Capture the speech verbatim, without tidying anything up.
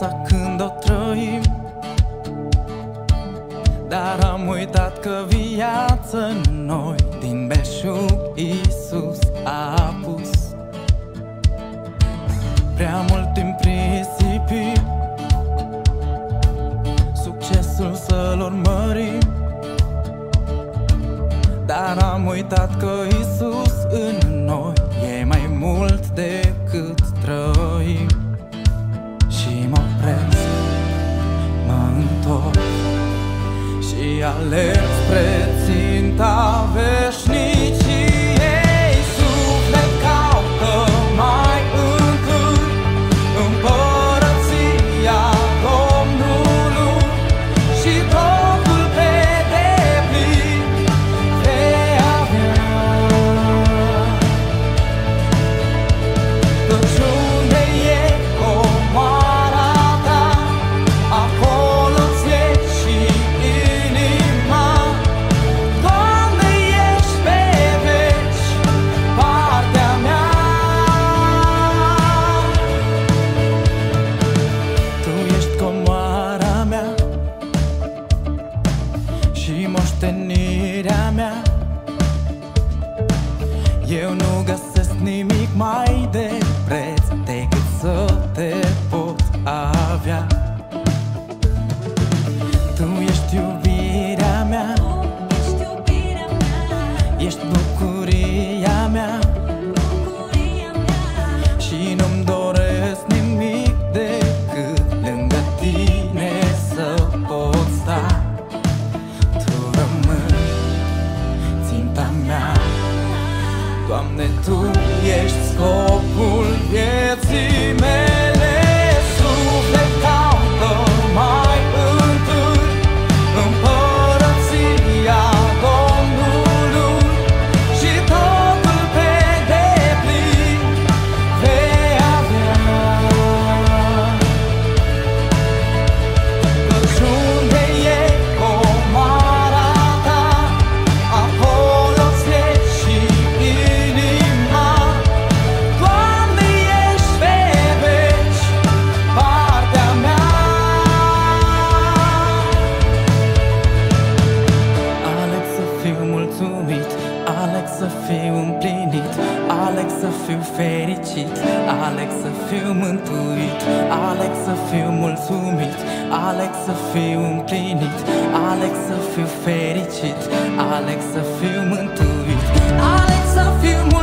viața când o trăim, dar am uitat că viața în noi din belșug Iisus a pus. Prea mult timp risipim succesul să-l urmărim, dar am uitat că Iisus în noi e mai mult decât trăim. Și mă opresc, mă întorc și alerg spre ținta veșniciei. Suflet caută mai întâi împărăția Domnului și totul pe deplin vei avea. Căci unde e comoara ta, acolo-ți e și inima. Doamne, ești pe veci partea mea. Tu ești comoara mea și moștenirea mea. Eu nu găsesc nimic mai de preț decât să te pot avea. Tu ești iubirea mea, ești bucuria mea, și nu-mi doresc nimic decât lângă tine să pot sta. Tu rămâi ținta mea, Doamne, Tu ești scopul vieții mele. Suflet caută mai întâi împărăția Domnului și totul pe deplin vei avea. Căci unde e comoara ta, acolo-ți e și inima. Doamne, ești pe veci partea mea. Aleg să fiu mulțumit, aleg să fiu împlinit, aleg să fiu fericit, aleg să fiu mântuit, aleg să fiu mulțumit, aleg să fiu împlinit, aleg să fiu fericit, aleg să fiu mântuit, aleg să fiu mulțumit.